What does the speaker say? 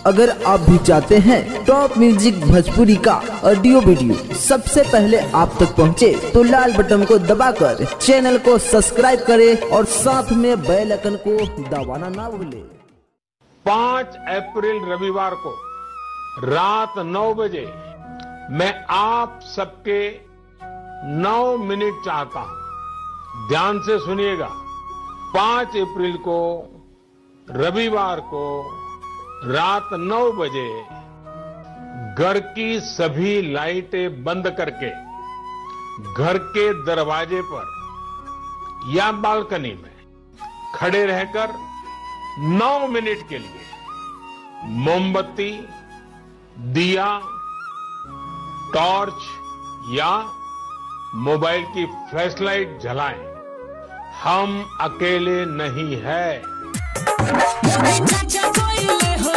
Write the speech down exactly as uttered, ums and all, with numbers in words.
अगर आप भी चाहते हैं टॉप म्यूजिक भोजपुरी का ऑडियो वीडियो सबसे पहले आप तक पहुंचे, तो लाल बटन को दबाकर चैनल को सब्सक्राइब करें और साथ में बेल आइकन को दबाना ना भूलें। पांच अप्रैल रविवार को रात नौ बजे मैं आप सबके नौ मिनट चाहता हूं। ध्यान से सुनिएगा। पांच अप्रैल को रविवार को रात नौ बजे घर की सभी लाइटें बंद करके घर के दरवाजे पर या बालकनी में खड़े रहकर नौ मिनट के लिए मोमबत्ती, दिया, टॉर्च या मोबाइल की फ्लैशलाइट जलाएं। हम अकेले नहीं हैं।